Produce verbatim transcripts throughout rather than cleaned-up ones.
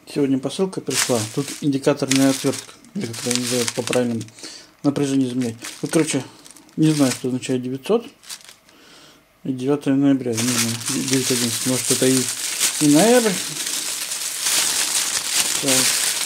Сегодня посылка пришла. Тут индикаторная отвертка, или как ее называют по правильному напряжению изменять. Вот, короче, не знаю, что означает девятьсот. И девятое ноября, не знаю, девять одиннадцать. Может, это и, и ноябрь. Так.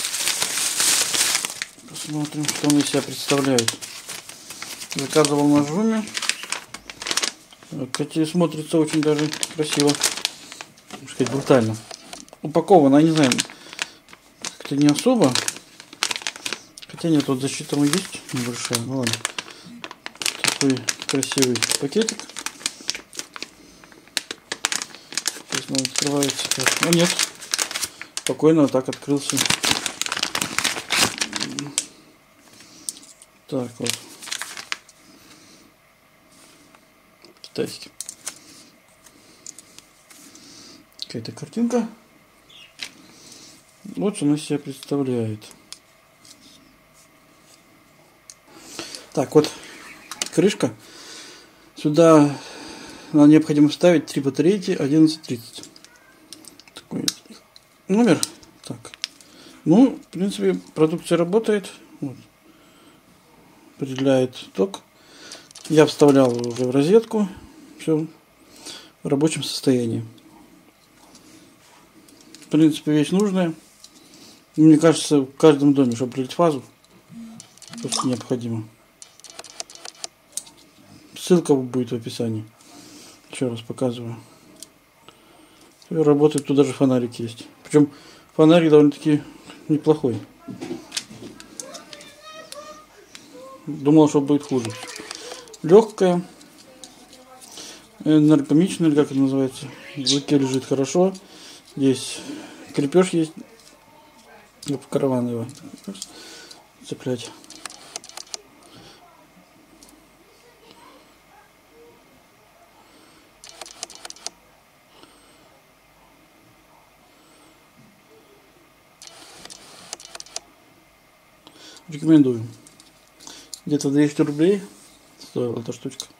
Посмотрим, что он из себя представляет. Заказывал на Жуме. Кстати, смотрится очень даже красиво. Можно сказать, брутально. Упаковано, я не знаю, как-то не особо. Хотя нет, вот защита есть небольшая. Ну ладно. Такой красивый пакетик. Сейчас он открывается. Так. А нет. Спокойно вот так открылся. Так вот. Китайский. Какая-то картинка. Вот что она из себя представляет. Так, вот крышка. Сюда нам необходимо вставить три батарейки одиннадцать тридцать. Такой номер. Так. Ну, в принципе, продукция работает. Вот. Определяет ток. Я вставлял уже в розетку. Все в рабочем состоянии. В принципе, вещь нужная. Мне кажется, в каждом доме, чтобы определить фазу, просто необходимо. Ссылка будет в описании. Еще раз показываю. Все работает, тут даже фонарик есть. Причем фонарик довольно-таки неплохой. Думал, что будет хуже. Легкая, энергомичная, или как это называется. В руке лежит хорошо. Здесь крепеж есть. В караван его цеплять. Рекомендую. Где-то двести рублей стоила эта штучка.